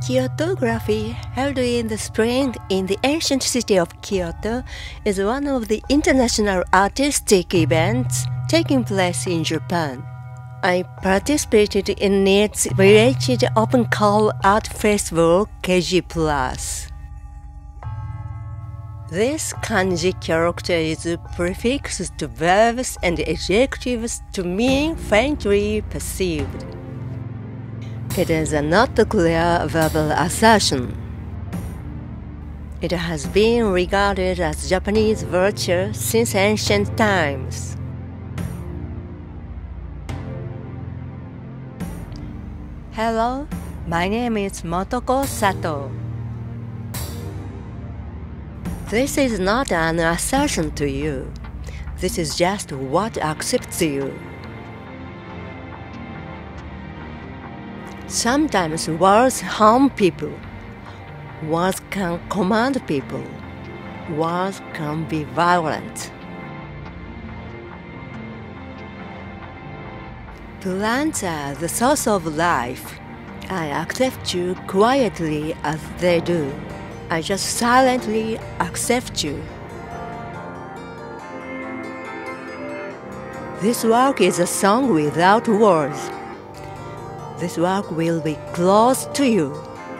Kyotography, held in the spring in the ancient city of Kyoto, is one of the international artistic events taking place in Japan. I participated in its related open call art festival KG+. This kanji character is prefixed to verbs and adjectives to mean faintly perceived. It is a not clear verbal assertion. It has been regarded as Japanese virtue since ancient times. Hello, my name is Motoko Sato. This is not an assertion to you. This is just what accepts you. Sometimes words harm people. Words can command people. Words can be violent. Plants are the source of life. I accept you quietly as they do. I just silently accept you. This work is a song without words. This work will be close to you.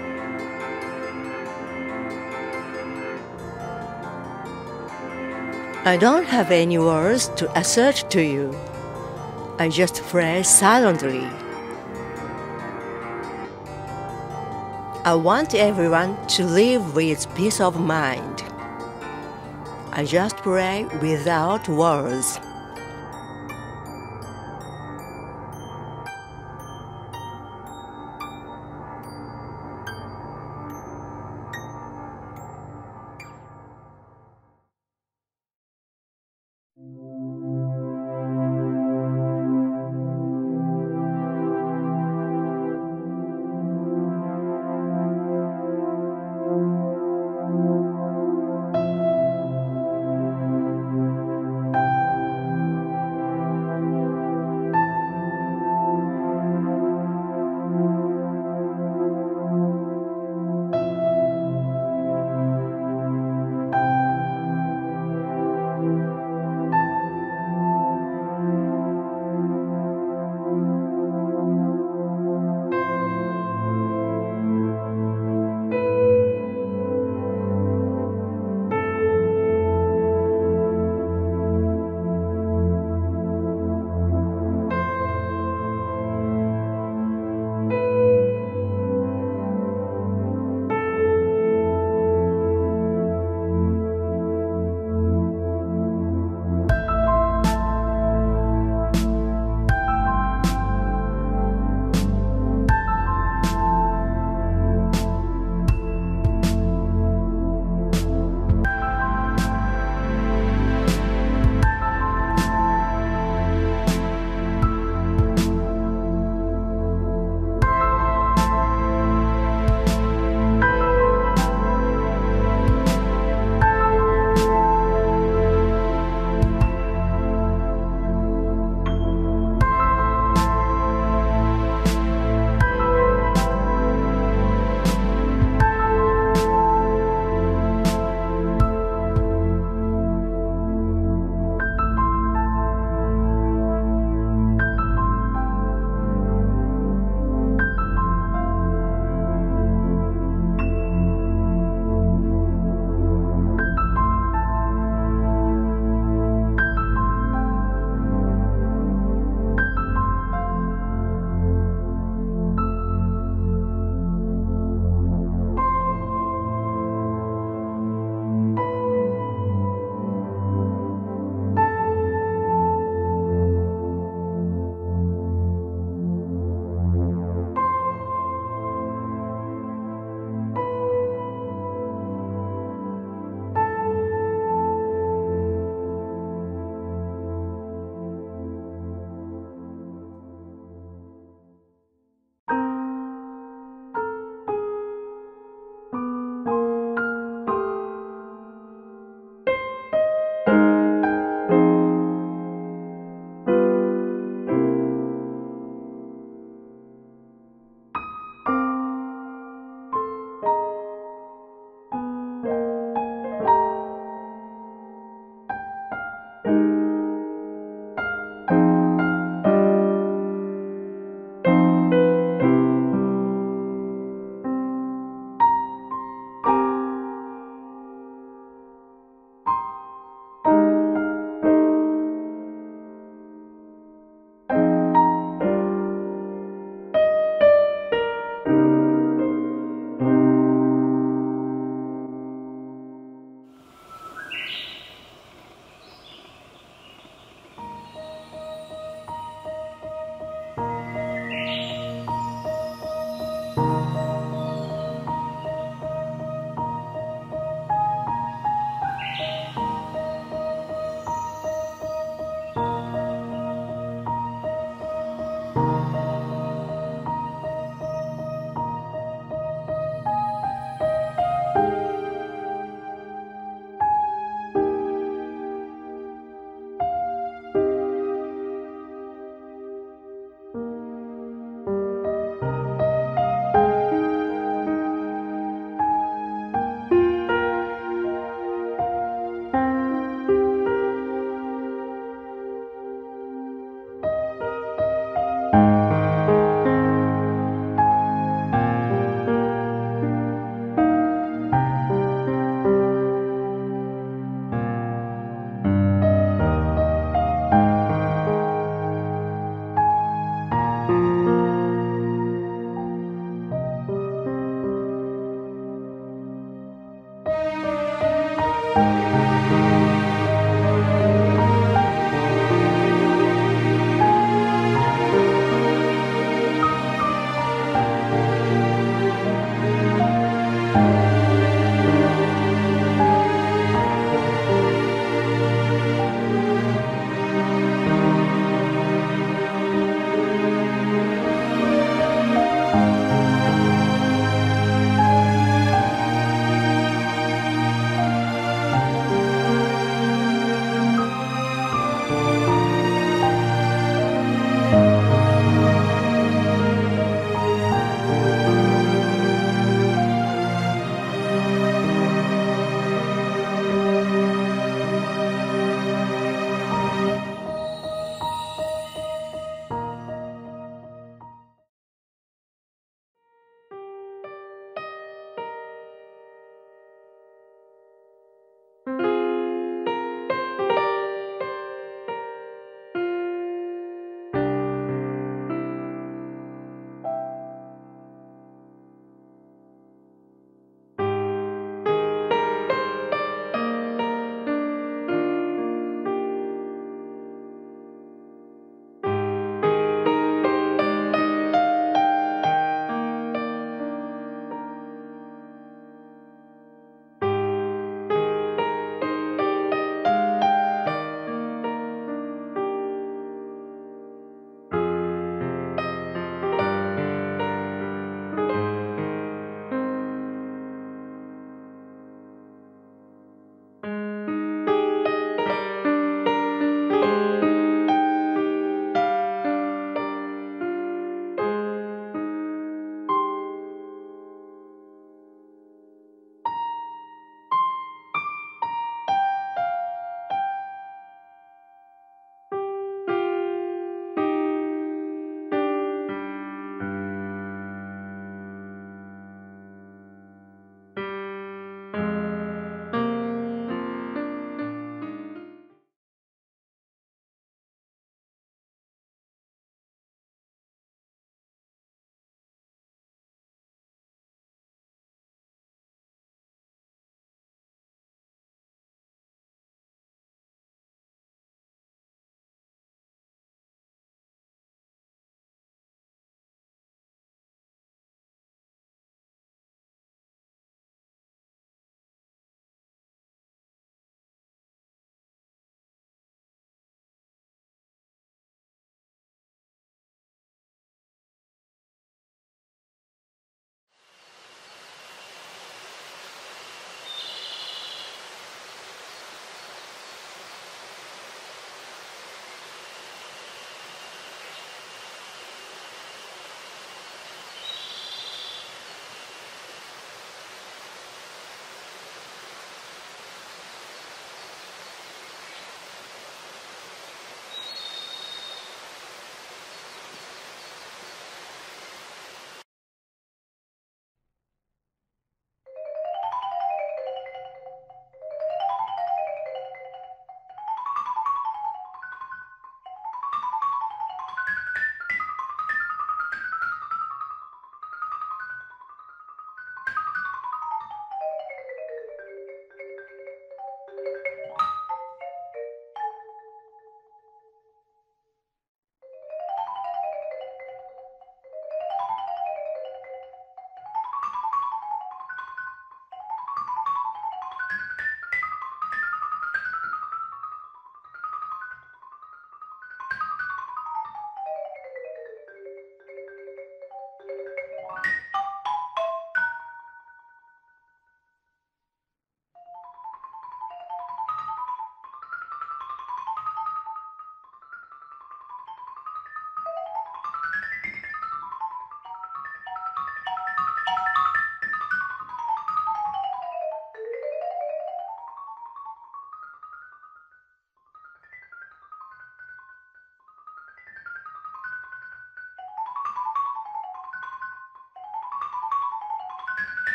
I don't have any words to assert to you. I just pray silently. I want everyone to live with peace of mind. I just pray without words.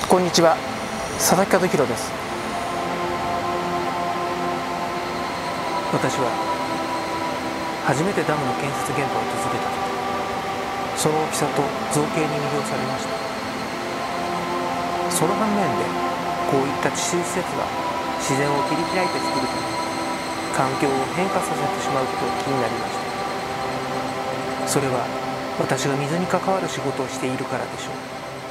こんにちは、佐々木和弘です。私は初めてダムの建設現場を訪れた時、その大きさと造形に魅了されました。その反面で、こういった治水施設が自然を切り開いて作るため、環境を変化させてしまうことが気になりました。それは私が水に関わる仕事をしているからでしょう。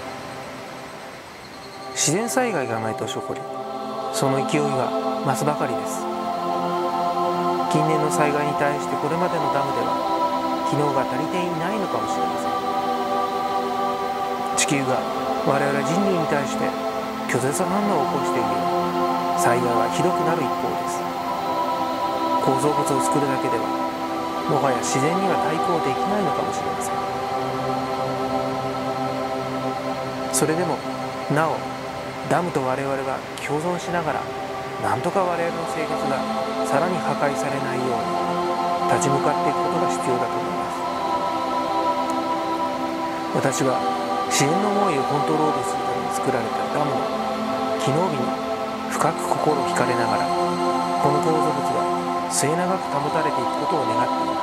自然災害が毎年起こり、その勢いは増すばかりです。近年の災害に対してこれまでのダムでは機能が足りていないのかもしれません。地球が我々人類に対して拒絶反応を起こしているように、災害はひどくなる一方です。構造物を作るだけではもはや自然には対抗できないのかもしれません。それでもなおダムと我々は共存しながら、なんとか我々の生活がさらに破壊されないように立ち向かっていくことが必要だと思います。私は自然の思いをコントロールするために作られたダムの機能美に深く心惹かれながら、この構造物が末永く保たれていくことを願っています。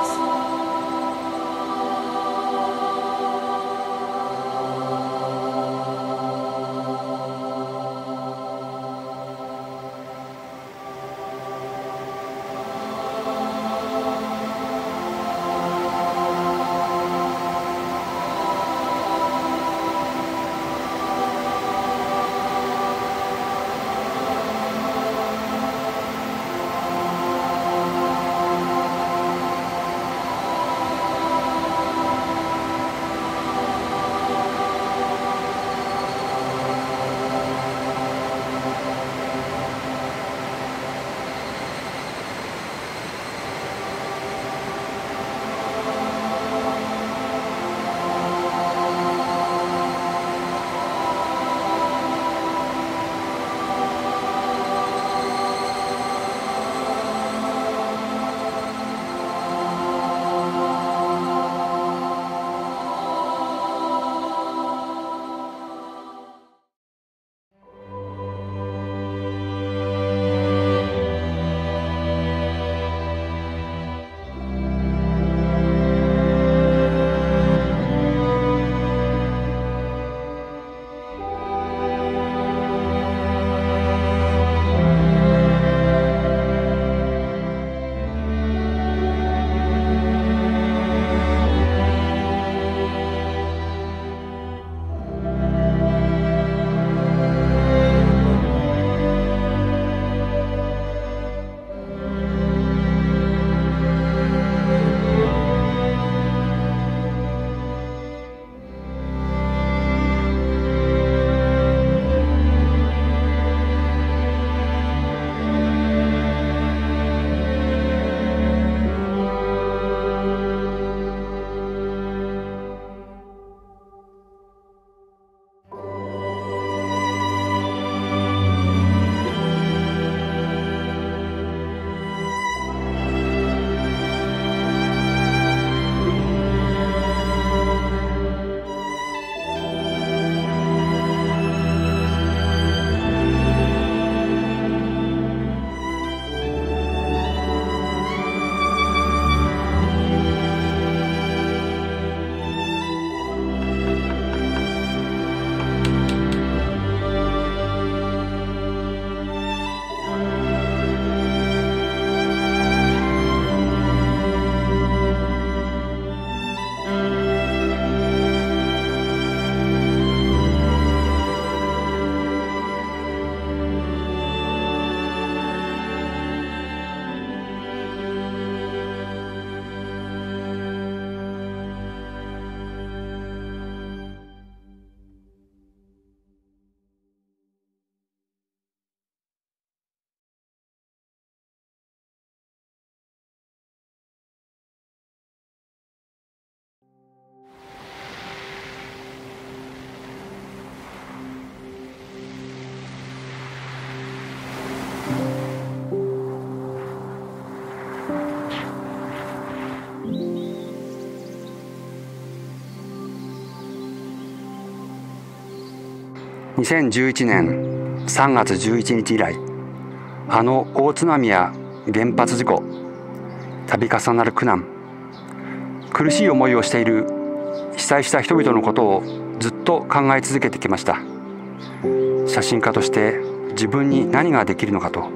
2011年3月11日以来、あの大津波や原発事故、度重なる苦難、苦しい思いをしている被災した人々のことをずっと考え続けてきました。写真家として自分に何ができるのかと。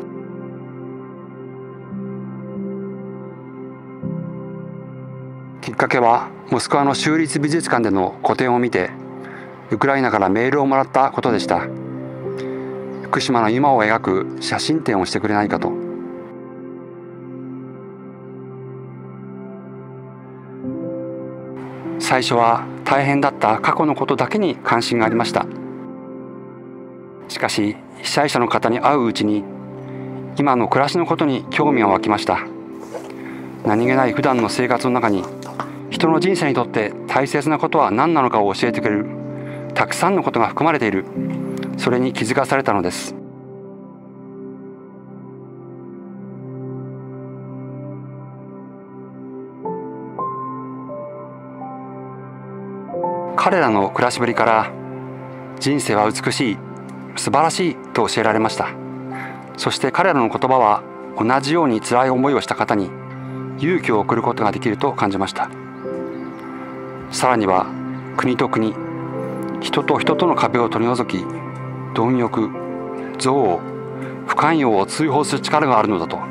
きっかけはモスクワの州立美術館での個展を見て、ウクライナからメールをもらったことでした。福島の今を描く写真展をしてくれないかと。最初は大変だった過去のことだけに関心がありました。しかし被災者の方に会ううちに、今の暮らしのことに興味が湧きました。何気ない普段の生活の中に、人の人生にとって大切なことは何なのかを教えてくれるたくさんのことが含まれている、それに気づかされたのです。彼らの暮らしぶりから、人生は美しい、素晴らしいと教えられました。そして彼らの言葉は同じように辛い思いをした方に勇気を送ることができると感じました。さらには国と国、人と人との壁を取り除き、貪欲、憎悪、不寛容を追放する力があるのだと